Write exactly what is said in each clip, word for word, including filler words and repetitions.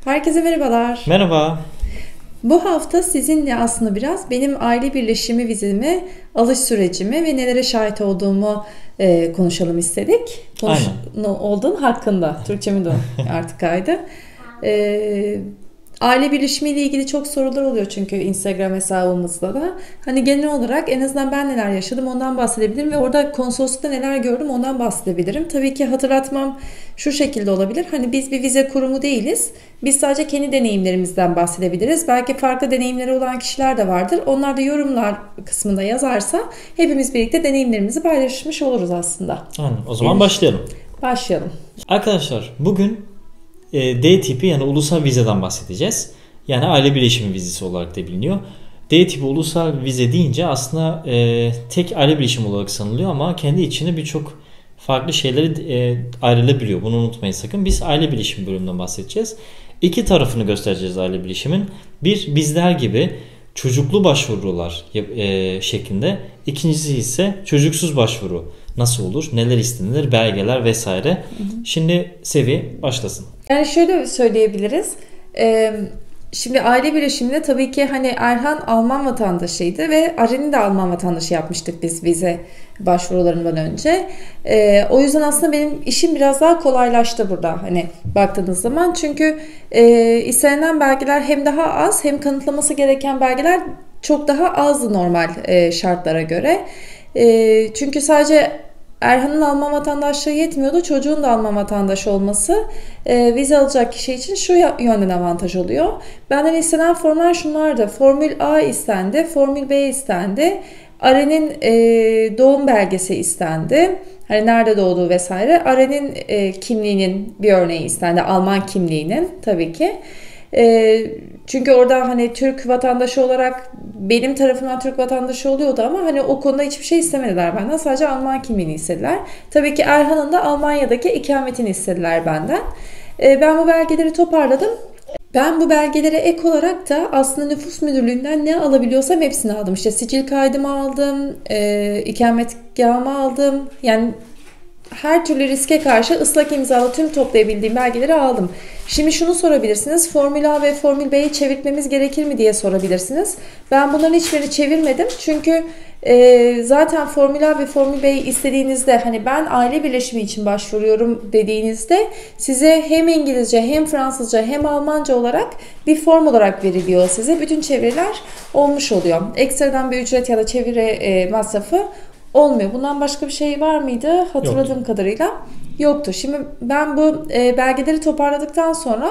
Herkese merhabalar. Merhaba. Bu hafta sizinle aslında biraz benim aile birleşimi vizemi, alış sürecimi ve nelere şahit olduğumu e, konuşalım istedik. Konuş olduğun hakkında. Türkçemin de artık kaydı. E, aile birleşimi ile ilgili çok sorular oluyor çünkü Instagram hesabımızda da. Hani genel olarak en azından ben neler yaşadım ondan bahsedebilirim ve orada konsoloslukta neler gördüm ondan bahsedebilirim. Tabii ki hatırlatmam şu şekilde olabilir. Hani biz bir vize kurumu değiliz. Biz sadece kendi deneyimlerimizden bahsedebiliriz. Belki farklı deneyimleri olan kişiler de vardır. Onlar da yorumlar kısmında yazarsa hepimiz birlikte deneyimlerimizi paylaşmış oluruz aslında. Aynen. O zaman evet. başlayalım. Başlayalım. Arkadaşlar bugün e, D tipi yani ulusal vizeden bahsedeceğiz. Yani aile birleşimi vizesi olarak da biliniyor. D tipi ulusal vize deyince aslında e, tek aile birleşimi olarak sanılıyor ama kendi içinde birçok farklı şeyleri e, ayrılabiliyor. Bunu unutmayın sakın. Biz aile birleşimi bölümünden bahsedeceğiz. İki tarafını göstereceğiz aile birleşimin. Bir, bizler gibi çocuklu başvurular e, şeklinde. İkincisi ise çocuksuz başvuru. Nasıl olur? Neler istenilir? Belgeler vesaire. Hı hı. Şimdi Sevi başlasın. Yani şöyle söyleyebiliriz. Ee, Şimdi aile birleşiminde tabii ki hani Erhan Alman vatandaşıydı ve Aren'i de Alman vatandaşı yapmıştık biz vize başvurularından önce. Ee, o yüzden aslında benim işim biraz daha kolaylaştı burada hani baktığınız zaman. Çünkü e, istenilen belgeler hem daha az hem kanıtlaması gereken belgeler çok daha azdı normal e, şartlara göre. E, çünkü sadece Erhan'ın Alman vatandaşlığı yetmiyordu. Çocuğun da Alman vatandaşı olması e, vize alacak kişi için şu yönden avantaj oluyor. Benden istenen formlar şunlardı. Formül A istendi, Formül B istendi. Aren'in e, doğum belgesi istendi. Hani nerede doğduğu vesaire. Aren'in e, kimliğinin bir örneği istendi. Alman kimliğinin tabii ki. E, çünkü orada hani Türk vatandaşı olarak benim tarafımdan Türk vatandaşı oluyordu ama hani o konuda hiçbir şey istemediler benden. Sadece Alman kimliğini istediler. Tabii ki Erhan'ın da Almanya'daki ikametini istediler benden. E, ben bu belgeleri toparladım. Ben bu belgelere ek olarak da aslında nüfus müdürlüğünden ne alabiliyorsam hepsini aldım. İşte sicil kaydımı aldım, e, ikametgahımı aldım. Yani her türlü riske karşı ıslak imzalı tüm toplayabildiğim belgeleri aldım. Şimdi şunu sorabilirsiniz. Formül A ve Formül B'yi çevirtmemiz gerekir mi diye sorabilirsiniz. Ben bunların hiçbirini çevirmedim. Çünkü e, zaten Formül A ve Formül B'yi istediğinizde hani ben aile birleşimi için başvuruyorum dediğinizde size hem İngilizce hem Fransızca hem Almanca olarak bir form olarak veriliyor size. Bütün çeviriler olmuş oluyor. Ekstradan bir ücret ya da çeviri e, masrafı olmuyor. Bundan başka bir şey var mıydı? Hatırladığım Yoktu. kadarıyla yoktu. Şimdi ben bu e, belgeleri toparladıktan sonra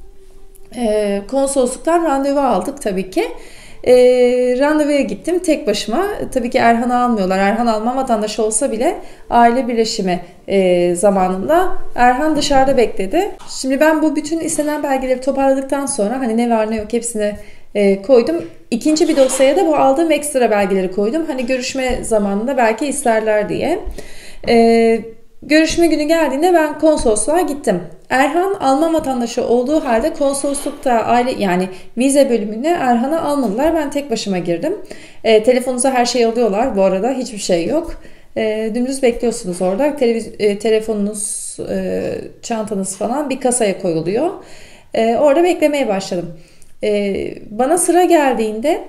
e, konsolosluktan randevu aldık tabii ki. E, randevuya gittim tek başıma. Tabii ki Erhan'ı almıyorlar. Erhan Alman vatandaşı olsa bile aile birleşimi e, zamanında Erhan dışarıda bekledi. Şimdi ben bu bütün istenen belgeleri toparladıktan sonra hani ne var ne yok hepsini e, koydum. İkinci bir dosyaya da bu aldığım ekstra belgeleri koydum. Hani görüşme zamanında belki isterler diye. Ee, görüşme günü geldiğinde ben konsolosluğa gittim. Erhan Alman vatandaşı olduğu halde konsoloslukta aile yani vize bölümüne Erhan'ı almadılar. Ben tek başıma girdim. Ee, telefonunuza her şeyi alıyorlar. Bu arada hiçbir şey yok. Ee, dümdüz bekliyorsunuz orada. Televiz- e, telefonunuz, e, çantanız falan bir kasaya koyuluyor. Ee, orada beklemeye başladım. Ee, bana sıra geldiğinde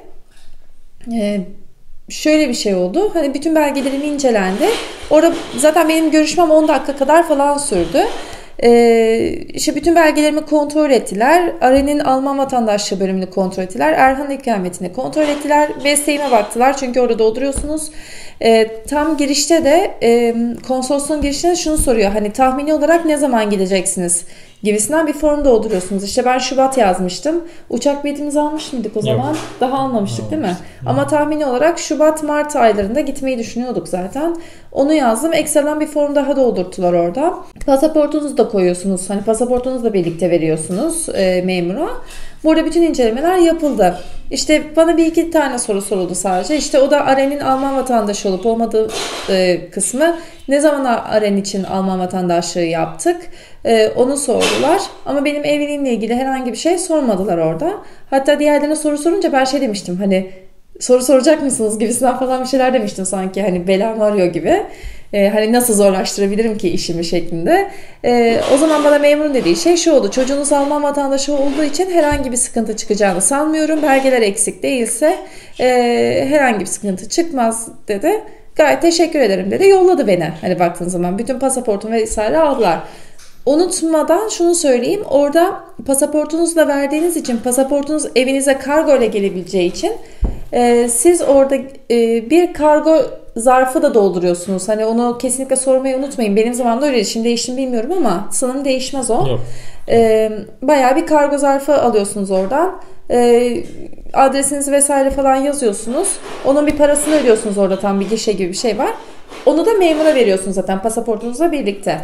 e, şöyle bir şey oldu. Hani bütün belgelerim incelendi. Orada zaten benim görüşmem on dakika kadar falan sürdü. Ee, işte bütün belgelerimi kontrol ettiler. Aren'in Alman vatandaşlığı bölümünü kontrol ettiler. Erhan'ın ikametini kontrol ettiler. Mesleğime baktılar. Çünkü orada dolduruyorsunuz. Ee, tam girişte de e, konsolosluğun girişinde şunu soruyor. Hani tahmini olarak ne zaman gideceksiniz gibisinden bir form dolduruyorsunuz. İşte ben Şubat yazmıştım. Uçak biletimizi almış mıydık o zaman? Yok. Daha almamıştık Almamış. değil mi? Hı. Ama tahmini olarak Şubat-Mart aylarında gitmeyi düşünüyorduk zaten. Onu yazdım. Ekstradan bir form daha doldurttular orada. Pasaportunuzu da koyuyorsunuz. Hani pasaportunuzu da birlikte veriyorsunuz e, memura. Burada bütün incelemeler yapıldı. İşte bana bir iki tane soru soruldu sadece. İşte o da Aren'in Alman vatandaşı olup olmadığı e, kısmı. Ne zaman Aren için Alman vatandaşlığı yaptık? E, onu sordular. Ama benim evliliğimle ilgili herhangi bir şey sormadılar orada. Hatta diğerlerine soru sorunca ben şey demiştim. Hani soru soracak mısınız gibisinden falan bir şeyler demiştin sanki, hani belamı arıyor gibi. Ee, hani nasıl zorlaştırabilirim ki işimi şeklinde. Ee, o zaman bana memurun dediği şey şu oldu: çocuğunuz Alman vatandaşı olduğu için herhangi bir sıkıntı çıkacağını sanmıyorum. Belgeler eksik değilse e, herhangi bir sıkıntı çıkmaz dedi. Gayet teşekkür ederim dedi. Yolladı beni. Hani baktığın zaman bütün pasaportum vesaire aldılar. Unutmadan şunu söyleyeyim. Orada pasaportunuzla verdiğiniz için, pasaportunuz evinize kargo ile gelebileceği için e, siz orada e, bir kargo zarfı da dolduruyorsunuz. Hani onu kesinlikle sormayı unutmayın. Benim zamanımda öyleydi. Şimdi değişti mi bilmiyorum ama sanırım değişmez o. Yok. E, bayağı bir kargo zarfı alıyorsunuz oradan. E, adresinizi vesaire falan yazıyorsunuz. Onun bir parasını ödüyorsunuz orada, tam bir gişe gibi bir şey var. Onu da memura veriyorsunuz zaten pasaportunuzla birlikte.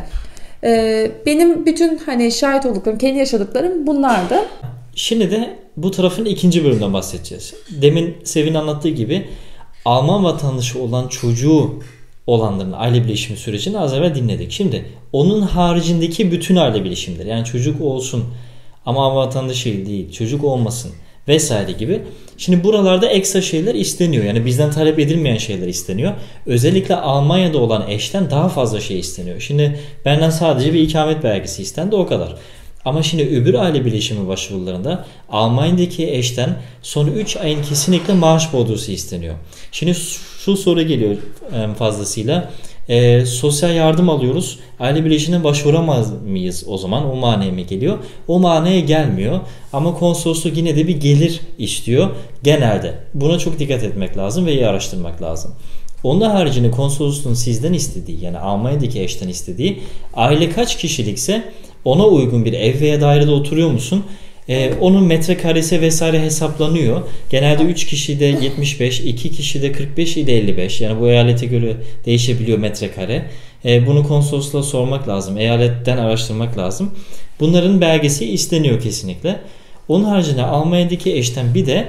E, benim bütün hani şahit olduklarım, kendi yaşadıklarım bunlardı. Şimdi de bu tarafın ikinci bölümünden bahsedeceğiz. Demin Sevin anlattığı gibi Alman vatandaşı olan çocuğu olanların aile birleşimi sürecini az evvel dinledik. Şimdi onun haricindeki bütün aile birleşimleri, yani çocuk olsun ama Alman vatandaşı değil, çocuk olmasın vesaire gibi. Şimdi buralarda ekstra şeyler isteniyor. Yani bizden talep edilmeyen şeyler isteniyor. Özellikle Almanya'da olan eşten daha fazla şey isteniyor. Şimdi benden sadece bir ikamet belgesi istendi, o kadar. Ama şimdi öbür aile birleşimi başvurularında Almanya'daki eşten son üç ayın kesinlikle maaş bordrosu isteniyor. Şimdi şu soru geliyor fazlasıyla. E, sosyal yardım alıyoruz. Aile birleşimine başvuramaz mıyız o zaman? O manaya mı geliyor? O manaya gelmiyor. Ama konsolosluk yine de bir gelir istiyor genelde. Buna çok dikkat etmek lazım ve iyi araştırmak lazım. Onun haricinde konsolosluğun sizden istediği, yani Almanya'daki eşten istediği, aile kaç kişilikse ona uygun bir ev veya dairede oturuyor musun? Ee, onun metrekaresi vesaire hesaplanıyor. Genelde üç kişi de yetmiş beş, iki kişi de kırk beş ile elli beş. Yani bu eyalete göre değişebiliyor metrekare. Ee, bunu konsolosluğa sormak lazım. Eyaletten araştırmak lazım. Bunların belgesi isteniyor kesinlikle. Onun haricinde Almanya'daki eşten bir de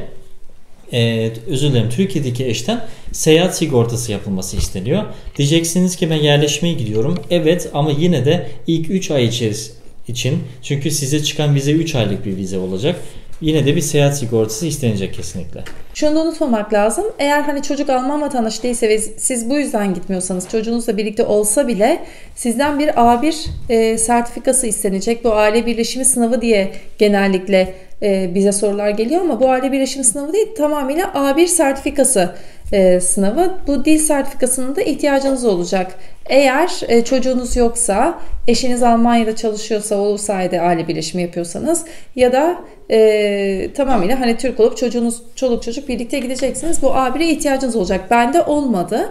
e, özür dilerim Türkiye'deki eşten seyahat sigortası yapılması isteniyor. Diyeceksiniz ki ben yerleşmeye gidiyorum. Evet, ama yine de ilk üç ay içerisinde için, çünkü size çıkan vize üç aylık bir vize olacak. Yine de bir seyahat sigortası istenecek kesinlikle. Şunu da unutmamak lazım. Eğer hani çocuk Alman vatandaşı değilse ve siz bu yüzden gitmiyorsanız, çocuğunuzla birlikte olsa bile sizden bir A bir e, sertifikası istenecek. Bu aile birleşimi sınavı diye genellikle e, bize sorular geliyor ama bu aile birleşimi sınavı değil, tamamıyla A bir sertifikası e, sınavı. Bu dil sertifikasının da ihtiyacınız olacak. Eğer e, çocuğunuz yoksa, eşiniz Almanya'da çalışıyorsa, o sayede aile birleşimi yapıyorsanız ya da e, tamamıyla hani Türk olup çocuğunuz, çoluk çocuk birlikte gideceksiniz, bu A bire ihtiyacınız olacak. Bende olmadı.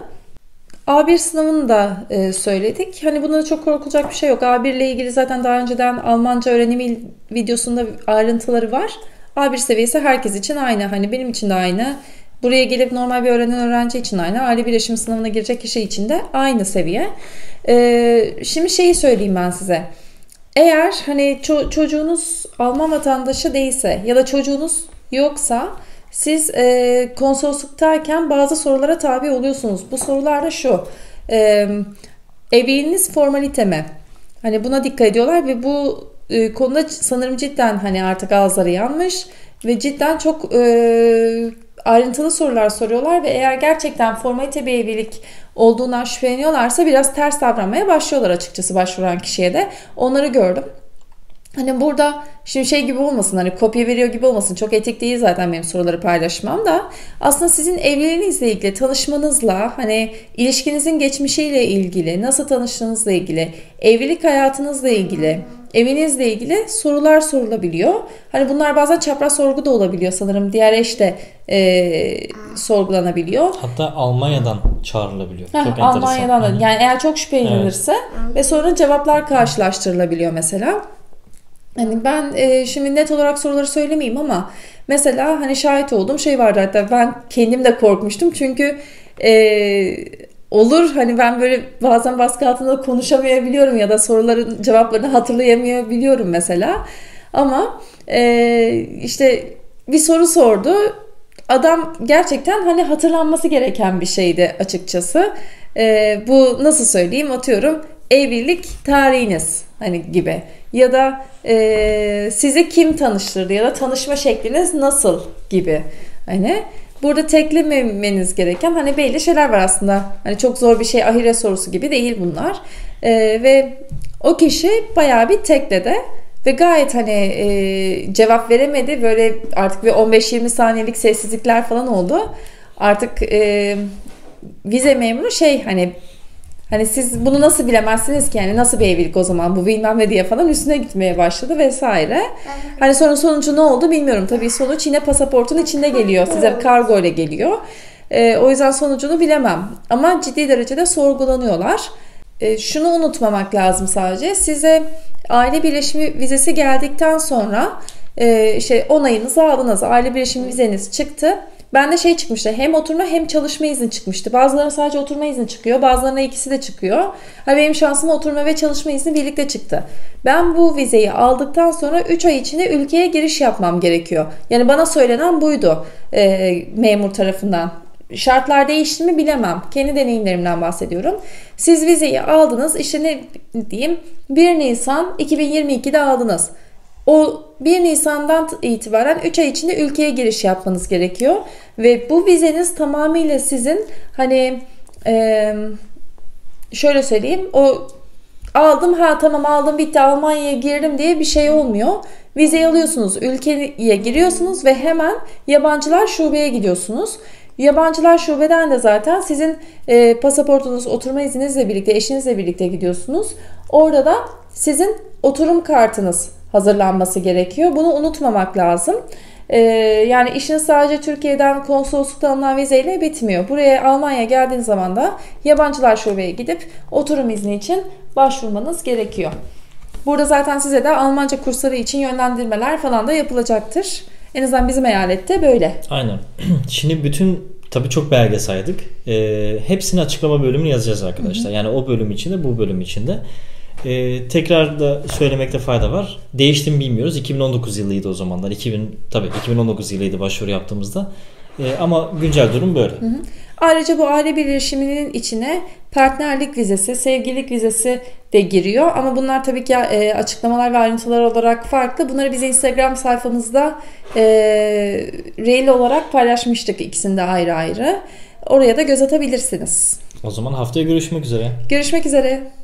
A bir sınavını da e, söyledik. Hani bunda çok korkulacak bir şey yok. A bir ile ilgili zaten daha önceden Almanca öğrenimi videosunda ayrıntıları var. A bir seviyesi herkes için aynı. Hani benim için de aynı. Buraya gelip normal bir öğrenen öğrenci için aynı. Aile birleşimi sınavına girecek kişi için de aynı seviye. Ee, şimdi şeyi söyleyeyim ben size. Eğer hani ço- çocuğunuz Alman vatandaşı değilse ya da çocuğunuz yoksa siz e, konsolosluktayken bazı sorulara tabi oluyorsunuz. Bu sorular da şu. E, evliliğiniz formalite mi? Hani buna dikkat ediyorlar ve bu e, konuda sanırım cidden hani artık ağızları yanmış ve cidden çok e, ayrıntılı sorular soruyorlar ve eğer gerçekten formalite bir evlilik olduğundan şüpheleniyorlarsa biraz ters davranmaya başlıyorlar açıkçası başvuran kişiye de. Onları gördüm. Hani burada şimdi şey gibi olmasın, hani kopya veriyor gibi olmasın. Çok etik değil zaten benim soruları paylaşmam da. Aslında sizin evliliğinizle ilgili, tanışmanızla, hani ilişkinizin geçmişiyle ilgili, nasıl tanıştığınızla ilgili, evlilik hayatınızla ilgili, evinizle ilgili sorular sorulabiliyor. Hani bunlar bazen çapraz sorgu da olabiliyor sanırım. Diğer eş de e, sorgulanabiliyor. Hatta Almanya'dan çağrılabiliyor. Heh, çok Almanya'dan da. enteresan. Yani eğer çok şüphelenilirse evet. Ve sonra cevaplar karşılaştırılabiliyor mesela. Hani ben e, şimdi net olarak soruları söylemeyeyim ama mesela hani şahit olduğum şey vardı, hatta ben kendim de korkmuştum çünkü e, olur hani ben böyle bazen baskı altında konuşamayabiliyorum ya da soruların cevaplarını hatırlayamayabiliyorum mesela ama e, işte bir soru sordu, adam gerçekten hani hatırlanması gereken bir şeydi açıkçası. E, bu nasıl söyleyeyim, atıyorum evlilik tarihiniz hani gibi ya da e, sizi kim tanıştırdı ya da tanışma şekliniz nasıl gibi. Hani Burada teklememeniz gereken hani belli şeyler var aslında. Hani çok zor bir şey, ahire sorusu gibi değil bunlar. Ee, ve o kişi bayağı bir tekledi. Ve gayet hani e, cevap veremedi. Böyle artık bir on beş yirmi saniyelik sessizlikler falan oldu. Artık e, vize memuru şey hani hani siz bunu nasıl bilemezsiniz ki, yani nasıl bir evlilik o zaman bu bilmem ne diye falan üstüne gitmeye başladı vesaire. Hani sonra sonucu ne oldu bilmiyorum. Tabii sonuç yine pasaportun içinde geliyor. Size kargo ile geliyor. E, o yüzden sonucunu bilemem. Ama ciddi derecede sorgulanıyorlar. E, şunu unutmamak lazım sadece. Size aile birleşimi vizesi geldikten sonra e, işte onayınızı aldınız. Aile birleşimi vizeniz çıktı. Bende şey çıkmıştı. Hem oturma hem çalışma izni çıkmıştı. Bazılarına sadece oturma izni çıkıyor. Bazılarına ikisi de çıkıyor. Ha, benim şansıma oturma ve çalışma izni birlikte çıktı. Ben bu vizeyi aldıktan sonra üç ay içinde ülkeye giriş yapmam gerekiyor. Yani bana söylenen buydu e, memur tarafından. Şartlar değişti mi bilemem. Kendi deneyimlerimden bahsediyorum. Siz vizeyi aldınız. İşte ne diyeyim? bir Nisan iki bin yirmi ikide aldınız. O bir Nisan'dan itibaren üç ay içinde ülkeye giriş yapmanız gerekiyor. Ve bu vizeniz tamamıyla sizin hani e, şöyle söyleyeyim, o aldım ha tamam aldım bitti Almanya'ya girdim diye bir şey olmuyor. Vizeyi alıyorsunuz, ülkeye giriyorsunuz ve hemen yabancılar şubeye gidiyorsunuz. Yabancılar şubeden de zaten sizin e, pasaportunuz, oturma izninizle birlikte, eşinizle birlikte gidiyorsunuz. Orada da sizin oturum kartınız hazırlanması gerekiyor. Bunu unutmamak lazım. Ee, yani işiniz sadece Türkiye'den konsolosluktan alınan vizeyle bitmiyor. Buraya Almanya'ya geldiğiniz zaman da yabancılar şubeye gidip oturum izni için başvurmanız gerekiyor. Burada zaten size de Almanca kursları için yönlendirmeler falan da yapılacaktır. En azından bizim eyalette böyle. Aynen. Şimdi bütün tabii çok belge saydık. Ee, hepsini açıklama bölümünü yazacağız arkadaşlar. Hı hı. Yani o bölüm içinde, bu bölüm içinde. Ee, tekrar da söylemekte fayda var. Değişti mi bilmiyoruz. iki bin on dokuz yılıydı o zamanlar. iki bin tabii iki bin on dokuz yılıydı başvuru yaptığımızda. Ee, ama güncel durum böyle. Hı hı. Ayrıca bu aile birleşiminin içine partnerlik vizesi, sevgililik vizesi de giriyor. Ama bunlar tabii ki e, açıklamalar ve ayrıntılar olarak farklı. Bunları biz Instagram sayfamızda e, reel olarak paylaşmıştık, ikisini de ayrı ayrı. Oraya da göz atabilirsiniz. O zaman haftaya görüşmek üzere. Görüşmek üzere.